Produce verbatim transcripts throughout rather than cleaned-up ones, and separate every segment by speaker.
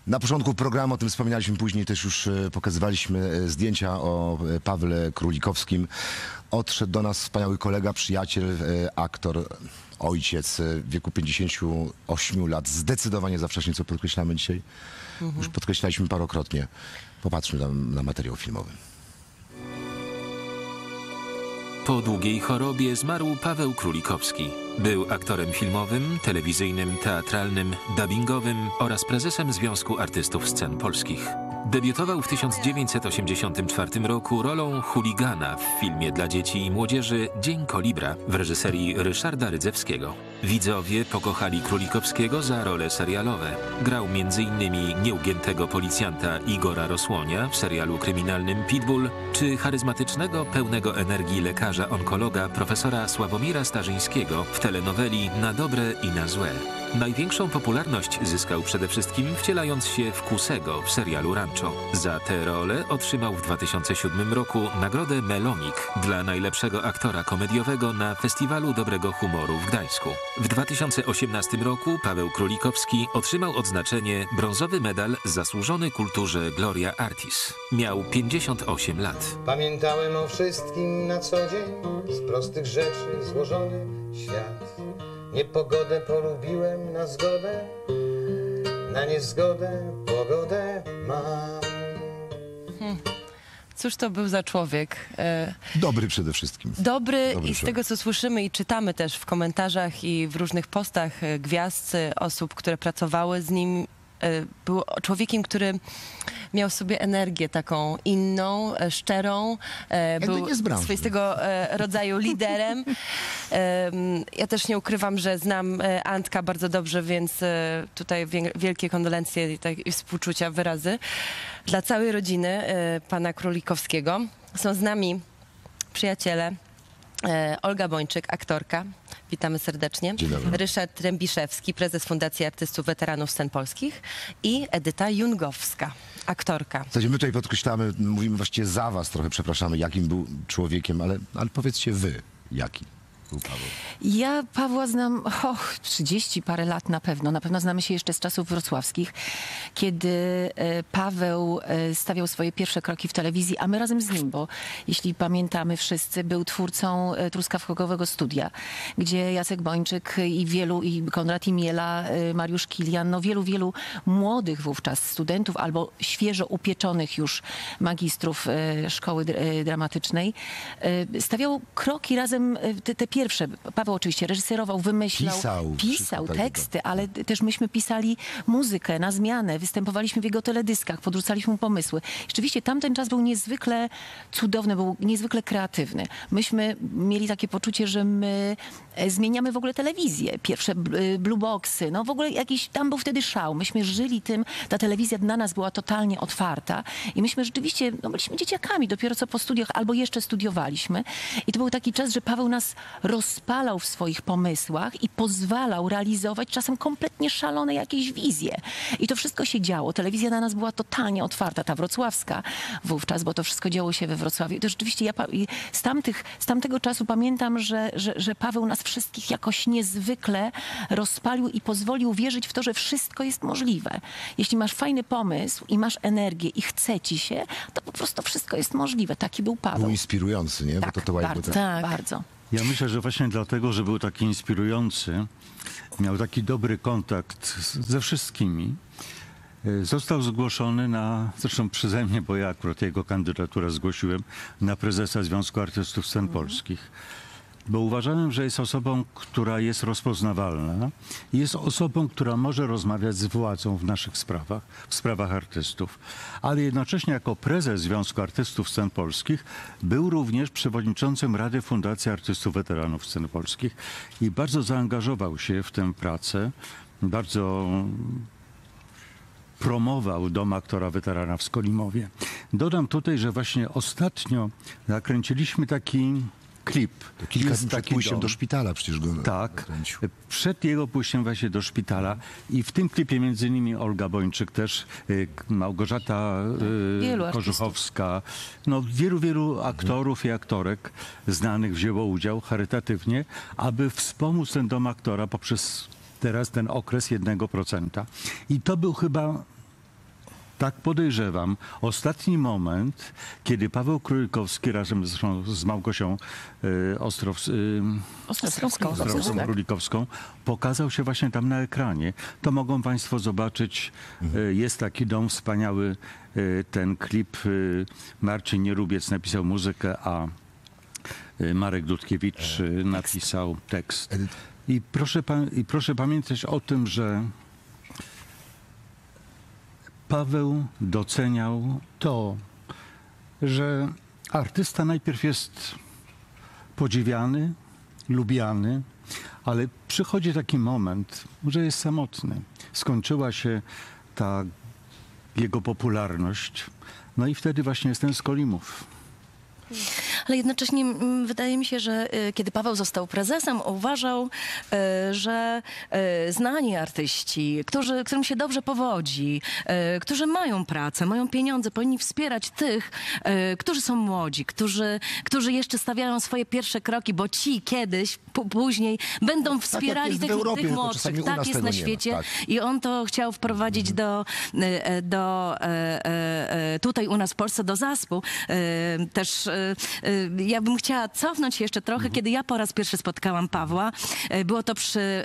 Speaker 1: Na początku programu o tym wspominaliśmy, później też już e, pokazywaliśmy e, zdjęcia o e, Pawle Królikowskim. Odszedł do nas wspaniały kolega, przyjaciel, e, aktor, ojciec e, w wieku pięćdziesięciu ośmiu lat. Zdecydowanie za wcześnie, co podkreślamy dzisiaj. Mhm. Już podkreślaliśmy parokrotnie. Popatrzmy na, na materiał filmowy.
Speaker 2: Po długiej chorobie zmarł Paweł Królikowski. Był aktorem filmowym, telewizyjnym, teatralnym, dubbingowym oraz prezesem Związku Artystów Scen Polskich. Debiutował w tysiąc dziewięćset osiemdziesiątym czwartym roku rolą chuligana w filmie dla dzieci i młodzieży Dzień Kolibra w reżyserii Ryszarda Rydzewskiego. Widzowie pokochali Królikowskiego za role serialowe. Grał między innymi nieugiętego policjanta Igora Rosłonia w serialu kryminalnym Pitbull, czy charyzmatycznego, pełnego energii lekarza-onkologa profesora Sławomira Starzyńskiego w telenoweli Na dobre i na złe. Największą popularność zyskał przede wszystkim wcielając się w Kusego w serialu Rancho. Za tę rolę otrzymał w dwa tysiące siódmym roku nagrodę Melonik dla najlepszego aktora komediowego na Festiwalu Dobrego Humoru w Gdańsku. W dwa tysiące osiemnastym roku Paweł Królikowski otrzymał odznaczenie brązowy medal zasłużony kulturze Gloria Artis. Miał pięćdziesiąt osiem lat.
Speaker 3: Pamiętałem o wszystkim na co dzień, z prostych rzeczy złożony świat. Niepogodę polubiłem na zgodę, na niezgodę pogodę mam.
Speaker 4: Hmm. Cóż to był za człowiek? E...
Speaker 1: Dobry przede wszystkim.
Speaker 4: Dobry,
Speaker 1: Dobry
Speaker 4: i z tego, co słyszymy i czytamy też w komentarzach i w różnych postach e, gwiazd, e, osób, które pracowały z nim, e, był człowiekiem, który miał sobie energię taką inną, e, szczerą. E, był swoistego e, rodzaju liderem. E, ja też nie ukrywam, że znam e, Antka bardzo dobrze, więc e, tutaj wie, wielkie kondolencje i, tak, i współczucia wyrazy dla całej rodziny e, pana Królikowskiego. Są z nami przyjaciele. E, Olga Bończyk, aktorka. Witamy serdecznie.
Speaker 1: Dzień dobry.
Speaker 4: Ryszard Trębiszewski, prezes Fundacji Artystów Weteranów Scen Polskich i Edyta Jungowska, aktorka.
Speaker 1: W zasadzie my tutaj podkreślamy, mówimy właściwie za was trochę, przepraszamy, jakim był człowiekiem, ale, ale powiedzcie wy, jaki był Paweł.
Speaker 5: Ja Pawła znam och, trzydzieści parę lat na pewno. Na pewno znamy się jeszcze z czasów wrocławskich, kiedy e, Paweł e, stawiał swoje pierwsze kroki w telewizji, a my razem z nim, bo jeśli pamiętamy wszyscy, był twórcą e, Truskawkowego Studia, gdzie Jacek Bończyk i wielu, i Konrad Imiela, e, Mariusz Kilian, no wielu, wielu młodych wówczas studentów albo świeżo upieczonych już magistrów e, szkoły e, dramatycznej e, stawiał kroki razem, e, te, te pierwsze. Paweł oczywiście reżyserował, wymyślał,
Speaker 1: pisał,
Speaker 5: pisał teksty, ale też myśmy pisali muzykę na zmianę, występowaliśmy w jego teledyskach, podrzucaliśmy mu pomysły. Rzeczywiście tamten czas był niezwykle cudowny, był niezwykle kreatywny. Myśmy mieli takie poczucie, że my zmieniamy w ogóle telewizję. Pierwsze blue boxy, no w ogóle jakiś, tam był wtedy szał. Myśmy żyli tym, ta telewizja dla nas była totalnie otwarta i myśmy rzeczywiście, no byliśmy dzieciakami, dopiero co po studiach, albo jeszcze studiowaliśmy. I to był taki czas, że Paweł nas rozpalał w swoich pomysłach i pozwalał realizować czasem kompletnie szalone jakieś wizje. I to wszystko się działo. Telewizja dla nas była totalnie otwarta, ta wrocławska wówczas, bo to wszystko działo się we Wrocławiu. I to rzeczywiście ja z, tamtych, z tamtego czasu pamiętam, że, że, że Paweł nas wszystkich jakoś niezwykle rozpalił i pozwolił wierzyć w to, że wszystko jest możliwe. Jeśli masz fajny pomysł i masz energię i chce ci się, to po prostu wszystko jest możliwe. Taki był Paweł.
Speaker 1: Był inspirujący, nie?
Speaker 5: Tak,
Speaker 1: Bo to, to
Speaker 5: bardzo, tak. bardzo.
Speaker 6: Ja myślę, że właśnie dlatego, że był taki inspirujący, miał taki dobry kontakt ze wszystkimi, został zgłoszony na, zresztą przeze mnie, bo ja akurat jego kandydaturę zgłosiłem, na prezesa Związku Artystów Scen Polskich. Bo uważałem, że jest osobą, która jest rozpoznawalna i jest osobą, która może rozmawiać z władzą w naszych sprawach, w sprawach artystów. Ale jednocześnie jako prezes Związku Artystów Scen Polskich był również przewodniczącym Rady Fundacji Artystów Weteranów Scen Polskich i bardzo zaangażował się w tę pracę, bardzo promował Dom Aktora Weterana w Skolimowie. Dodam tutaj, że właśnie ostatnio nakręciliśmy taki klip.
Speaker 1: To kilka dni przed pójściem
Speaker 6: dom.
Speaker 1: do szpitala przecież go
Speaker 6: Tak,
Speaker 1: nakręcił.
Speaker 6: przed jego pójściem właśnie do szpitala i w tym klipie między innymi Olga Bończyk też, y, Małgorzata y, Korzuchowska, no wielu, wielu aktorów i aktorek znanych wzięło udział charytatywnie, aby wspomóc ten Dom Aktora poprzez teraz ten okres jednego procenta. I to był chyba tak podejrzewam, ostatni moment, kiedy Paweł Królikowski razem z, z Małgosią y, Ostrows, y,
Speaker 5: Ostrowską.
Speaker 6: Ostrowską
Speaker 5: Tak.
Speaker 6: Królikowską pokazał się właśnie tam na ekranie. To mogą państwo zobaczyć. Y, jest taki dom wspaniały, y, ten klip. Y, Marcin Nierubiec napisał muzykę, a y, Marek Dudkiewicz y, napisał tekst. I proszę, pa- I proszę pamiętać o tym, że Paweł doceniał to, że artysta najpierw jest podziwiany, lubiany, ale przychodzi taki moment, że jest samotny. Skończyła się ta jego popularność, no i wtedy właśnie jest ten Skolimów.
Speaker 7: Ale jednocześnie mm, wydaje mi się, że y, kiedy Paweł został prezesem, uważał, y, że y, znani artyści, którzy, którym się dobrze powodzi, y, którzy mają pracę, mają pieniądze, powinni wspierać tych, y, którzy są młodzi, którzy, którzy jeszcze stawiają swoje pierwsze kroki, bo ci kiedyś, p- później będą wspierali
Speaker 1: jest w
Speaker 7: tych,
Speaker 1: Europie,
Speaker 7: tych
Speaker 1: tylko
Speaker 7: młodszych.
Speaker 1: czasami u
Speaker 7: Tak
Speaker 1: nas
Speaker 7: jest
Speaker 1: tego
Speaker 7: na
Speaker 1: nie ma,
Speaker 7: świecie.
Speaker 1: tak.
Speaker 7: I on to chciał wprowadzić do, y, do y, y, y, tutaj u nas w Polsce do zaspu. Y, Też y, y, ja bym chciała cofnąć się jeszcze trochę, kiedy ja po raz pierwszy spotkałam Pawła. Y, Było to przy, y,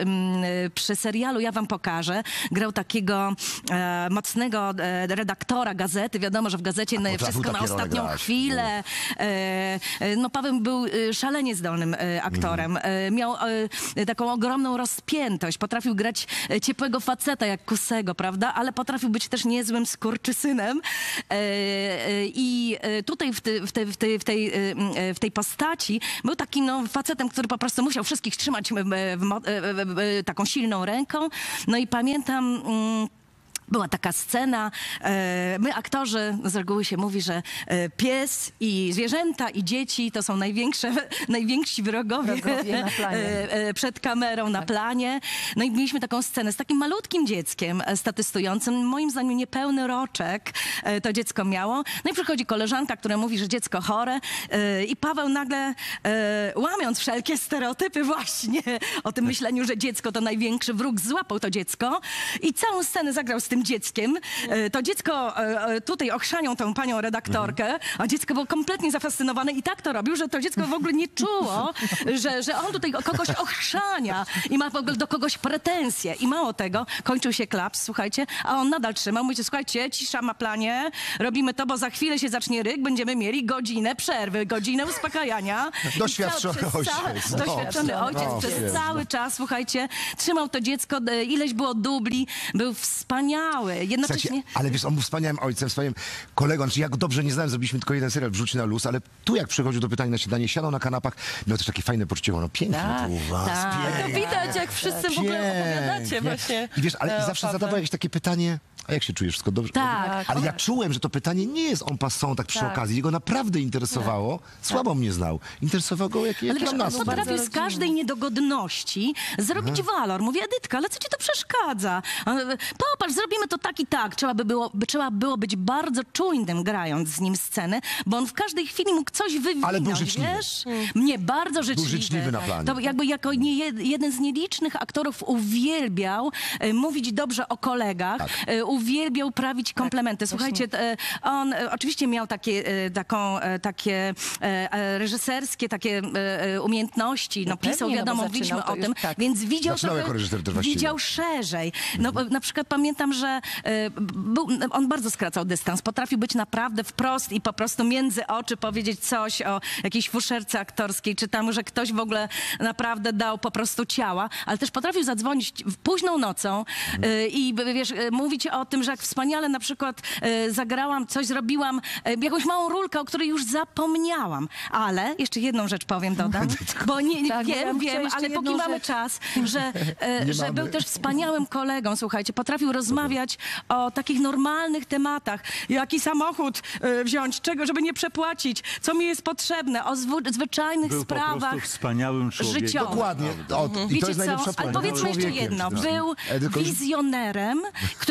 Speaker 7: y, przy serialu Ja wam pokażę. Grał takiego e, mocnego e, redaktora gazety. Wiadomo, że w gazecie no,
Speaker 1: potrafił
Speaker 7: wszystko na
Speaker 1: takie role
Speaker 7: ostatnią
Speaker 1: grać.
Speaker 7: chwilę. E, e, No Paweł był y, szalenie zdolnym e, aktorem. E, Miał e, taką ogromną rozpiętość. Potrafił grać e, ciepłego faceta jak Kusego, prawda? Ale potrafił być też niezłym skurczysynem. E, e, I e, tutaj w, ty, w, te, w, tej, w, tej, e, w tej postaci był takim no, facetem, który po prostu musiał wszystkich trzymać w, w, mo- w, w, w, taką silną ręką. No i pamiętam... Mm, była taka scena, e, my aktorzy, z reguły się mówi, że e, pies i zwierzęta i dzieci to są największe, najwięksi wrogowie,
Speaker 5: Wrogowie na planie.
Speaker 7: e, e, przed kamerą na planie. No i mieliśmy taką scenę z takim malutkim dzieckiem e, statystującym, moim zdaniem niepełny roczek e, to dziecko miało. No i przychodzi koleżanka, która mówi, że dziecko chore e, i Paweł nagle e, łamiąc wszelkie stereotypy właśnie o tym myśleniu, że dziecko to największy wróg, złapał to dziecko i całą scenę zagrał z tym dzieckiem. E, To dziecko e, tutaj ochrzanią tą panią redaktorkę, a dziecko było kompletnie zafascynowane i tak to robił, że to dziecko w ogóle nie czuło, że, że on tutaj kogoś ochrzania i ma w ogóle do kogoś pretensje. I mało tego, kończył się klaps, słuchajcie, a on nadal trzymał. Mówicie, słuchajcie, cisza ma planie, robimy to, bo za chwilę się zacznie ryk, będziemy mieli godzinę przerwy, godzinę uspokajania. I
Speaker 1: Doświadczony
Speaker 7: cały- przez ca-
Speaker 1: ojciec. No,
Speaker 7: Doświadczony ojciec
Speaker 1: no,
Speaker 7: przez
Speaker 1: jest,
Speaker 7: cały czas, słuchajcie, trzymał to dziecko, e, ileś było dubli, był wspaniały. Jednocześnie...
Speaker 1: Słuchajcie, ale wiesz, on był wspaniałym ojcem, wspaniałym kolegą. Znaczy, ja go dobrze nie znałem, zrobiliśmy tylko jeden serial, Wrzuć na luz, ale tu jak przychodził do pytania na śniadanie, siadał na kanapach, miał też takie fajne poczucie, no pięknie
Speaker 7: Tak,
Speaker 1: tu u was,
Speaker 7: tak.
Speaker 1: pięknie.
Speaker 4: To widać, jak wszyscy w ogóle opowiadacie
Speaker 1: Pięknie.
Speaker 4: właśnie.
Speaker 1: I wiesz, ale
Speaker 4: e, o
Speaker 1: zawsze
Speaker 4: Pawle.
Speaker 1: zadawał jakieś takie pytanie, a jak się czujesz, wszystko dobrze?
Speaker 7: Tak.
Speaker 1: Ale ja czułem, że to pytanie nie jest en passant, tak przy
Speaker 4: Tak.
Speaker 1: okazji. Jego naprawdę interesowało. Słabo mnie znał. Interesowało go, jaki
Speaker 7: Ale
Speaker 1: jaki
Speaker 7: wiesz,
Speaker 1: mam
Speaker 7: on
Speaker 1: nastrój.
Speaker 7: potrafił z każdej niedogodności zrobić walor. Mówię, Edytka, ale co ci to przeszkadza? A, e, Popatrz, zrobimy to tak i tak. Trzeba by było, by, trzeba było być bardzo czujnym, grając z nim scenę, bo on w każdej chwili mógł coś wywinąć,
Speaker 1: Ale był życzliwy.
Speaker 7: wiesz? Mnie bardzo życzliwy.
Speaker 1: życzliwy na planie.
Speaker 7: To jakby jako nie, jed- jeden z nielicznych aktorów uwielbiał e, mówić dobrze o kolegach,
Speaker 1: Tak.
Speaker 7: e, uwielbiał prawić komplementy. Słuchajcie, e, on e, oczywiście miał takie, e, taką, e, takie e, e, reżyserskie takie e, e, umiejętności. No,
Speaker 5: No pewnie,
Speaker 7: pisał,
Speaker 5: no bo
Speaker 7: wiadomo,
Speaker 5: zaczynał
Speaker 7: mówiliśmy
Speaker 5: to
Speaker 7: o
Speaker 5: już
Speaker 7: tym,
Speaker 5: tak.
Speaker 7: więc widział
Speaker 1: Zaczynał
Speaker 7: trochę-
Speaker 1: jako reżyser też właściwie.
Speaker 7: widział szerzej. No, na przykład pamiętam, że e, był, on bardzo skracał dystans. Potrafił być naprawdę wprost i po prostu między oczy powiedzieć coś o jakiejś fuszerce aktorskiej, czy tam, że ktoś w ogóle naprawdę dał po prostu ciała, ale też potrafił zadzwonić w późną nocą e, i wiesz, e, mówić o tym, że jak wspaniale na przykład e, zagrałam, coś zrobiłam, e, jakąś małą rulkę, o której już zapomniałam. Ale jeszcze jedną rzecz powiem, dodam, bo nie,
Speaker 5: Tak, ja
Speaker 7: wiem,
Speaker 5: bym chciała
Speaker 7: wiem,
Speaker 5: jeszcze
Speaker 7: ale póki
Speaker 5: jedną
Speaker 7: mamy
Speaker 5: rzecz.
Speaker 7: czas, że, e,
Speaker 1: Nie
Speaker 7: że
Speaker 1: mamy.
Speaker 7: był też wspaniałym kolegą, słuchajcie, potrafił rozmawiać o takich normalnych tematach. Jaki samochód e, wziąć, czego, żeby nie przepłacić, co mi jest potrzebne, o zwu- zwyczajnych
Speaker 6: Był po
Speaker 7: sprawach
Speaker 6: prostu wspaniałym człowiekiem.
Speaker 7: życiowych.
Speaker 1: Dokładnie. O, I to
Speaker 7: Wiecie
Speaker 1: jest
Speaker 7: co?
Speaker 1: najlepsza
Speaker 7: Ale
Speaker 1: puenta.
Speaker 7: powiedzmy jeszcze
Speaker 1: Człowiekiem.
Speaker 7: jedno.
Speaker 1: No.
Speaker 7: Był
Speaker 1: Edyko,
Speaker 7: wizjonerem, który potrafił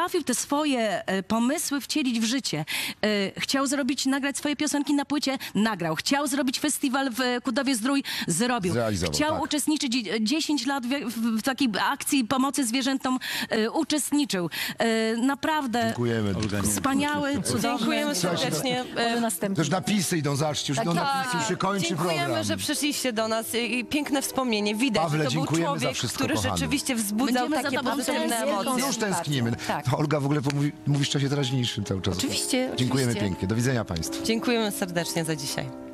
Speaker 7: potrafił te swoje e, pomysły wcielić w życie. E, chciał zrobić, nagrać swoje piosenki na płycie, nagrał. Chciał zrobić festiwal w Kudowie-Zdrój, zrobił.
Speaker 1: Zrealizował,
Speaker 7: Chciał
Speaker 1: tak.
Speaker 7: uczestniczyć e, dziesięć lat w, w, w takiej akcji pomocy zwierzętom, e, uczestniczył. E, naprawdę
Speaker 1: Dziękujemy.
Speaker 7: wspaniały, cudowny.
Speaker 4: Dziękujemy serdecznie.
Speaker 5: Może
Speaker 4: E,
Speaker 5: następny.
Speaker 1: Też napisy idą, zobaczcie, już idą napisy, już się kończy
Speaker 4: dziękujemy,
Speaker 1: program.
Speaker 4: że przyszliście do nas i piękne wspomnienie. Widać,
Speaker 1: Pawle,
Speaker 4: że to był
Speaker 1: dziękujemy za
Speaker 4: człowiek,
Speaker 1: wszystko,
Speaker 4: który
Speaker 1: kochany.
Speaker 4: rzeczywiście wzbudzał
Speaker 5: Będziemy za
Speaker 4: takie
Speaker 5: tobą
Speaker 4: pozytywne
Speaker 5: tęsknić.
Speaker 4: emocje.
Speaker 1: Już tęsknimy.
Speaker 5: Tak.
Speaker 1: To Olga w ogóle mówi, mówisz w czasie teraźniejszym cały czas.
Speaker 5: Oczywiście,
Speaker 1: Dziękujemy
Speaker 5: oczywiście.
Speaker 1: pięknie. Do widzenia Państwu.
Speaker 4: Dziękujemy serdecznie za dzisiaj.